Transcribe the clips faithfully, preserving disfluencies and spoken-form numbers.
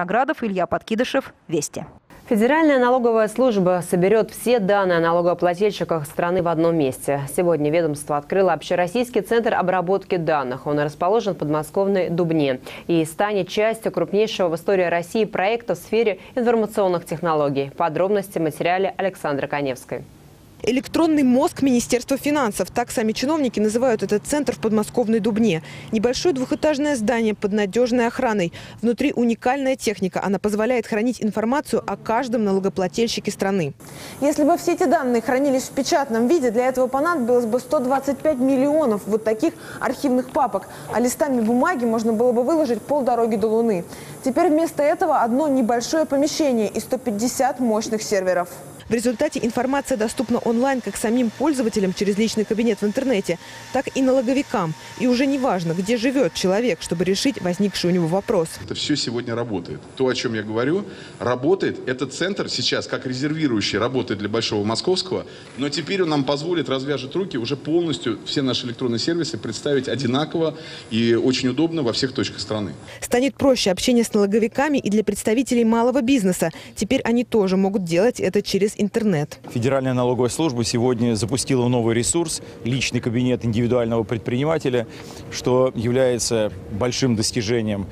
Наградов, Илья Подкидышев, Вести. Федеральная налоговая служба соберет все данные о налогоплательщиках страны в одном месте. Сегодня ведомство открыло общероссийский центр обработки данных. Он расположен в подмосковной Дубне и станет частью крупнейшего в истории России проекта в сфере информационных технологий. Подробности в материале Александры Коневской. Электронный мозг Министерства финансов. Так сами чиновники называют этот центр в подмосковной Дубне. Небольшое двухэтажное здание под надежной охраной. Внутри уникальная техника. Она позволяет хранить информацию о каждом налогоплательщике страны. Если бы все эти данные хранились в печатном виде, для этого понадобилось бы сто двадцать пять миллионов вот таких архивных папок. А листами бумаги можно было бы выложить полдороги до Луны. Теперь вместо этого одно небольшое помещение и сто пятьдесят мощных серверов. В результате информация доступна онлайн как самим пользователям через личный кабинет в интернете, так и налоговикам. И уже не важно, где живет человек, чтобы решить возникший у него вопрос. Это все сегодня работает. То, о чем я говорю, работает. Этот центр сейчас как резервирующий работает для Большого Московского, но теперь он нам позволит, развяжет руки, уже полностью все наши электронные сервисы представить одинаково и очень удобно во всех точках страны. Станет проще общение с налоговиками и для представителей малого бизнеса. Теперь они тоже могут делать это через интернет. Федеральная налоговая служба сегодня запустила новый ресурс «Личный кабинет индивидуального предпринимателя», что является большим достижением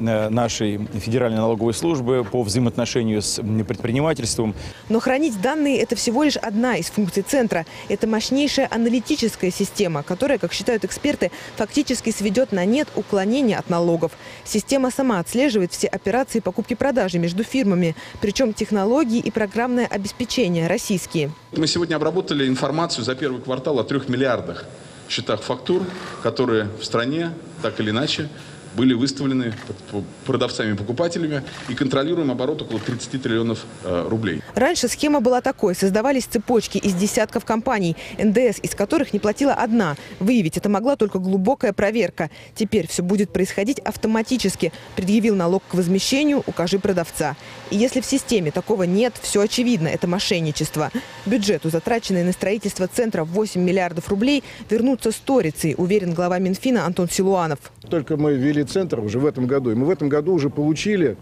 нашей Федеральной налоговой службы по взаимоотношению с предпринимательством. Но хранить данные – это всего лишь одна из функций центра. Это мощнейшая аналитическая система, которая, как считают эксперты, фактически сведет на нет уклонение от налогов. Система сама отслеживает все операции покупки-продажи между фирмами. Причем технологии и программное обеспечение российские. Мы сегодня обработали информацию за первый квартал о трех миллиардах счетах фактур, которые в стране так или иначе были выставлены продавцами и покупателями, и контролируем оборот около тридцати триллионов э, рублей. Раньше схема была такой. Создавались цепочки из десятков компаний, эн дэ эс из которых не платила одна. Выявить это могла только глубокая проверка. Теперь все будет происходить автоматически. Предъявил налог к возмещению, укажи продавца. И если в системе такого нет, все очевидно, это мошенничество. Бюджету, затраченный на строительство центра в восемь миллиардов рублей, вернутся сторицей, уверен глава Минфина Антон Силуанов. Только мы ввели центр уже в этом году, и мы в этом году уже получили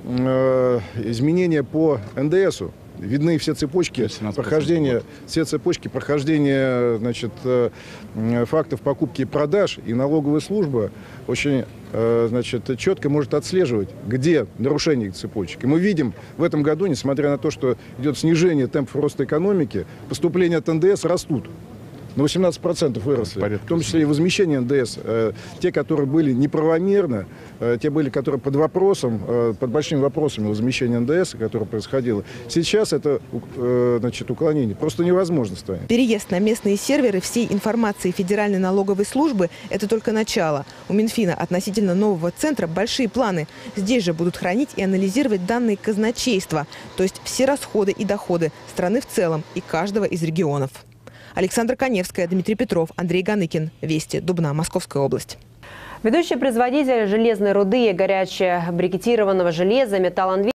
э, изменения по эн дэ эсу. Видны все цепочки прохождения, все цепочки прохождения, значит, э, фактов покупки и продаж, и налоговая служба очень, э, значит, четко может отслеживать, где нарушение цепочек. И мы видим в этом году, несмотря на то, что идет снижение темпов роста экономики, поступления от эн дэ эс растут. На восемнадцать процентов выросли, в том числе и возмещение эн дэ эс. Э, те, которые были неправомерно, э, те были, которые под вопросом, э, под большими вопросами возмещения эн дэ эс, которое происходило. Сейчас это э, значит, уклонение просто невозможно станет. Переезд на местные серверы всей информации Федеральной налоговой службы – это только начало. У Минфина относительно нового центра большие планы. Здесь же будут хранить и анализировать данные казначейства, то есть все расходы и доходы страны в целом и каждого из регионов. Александра Коневская, Дмитрий Петров, Андрей Ганыкин. Вести. Дубна, Московская область. Ведущий производитель железной руды и горячебрикетированного железа «Металлинвест»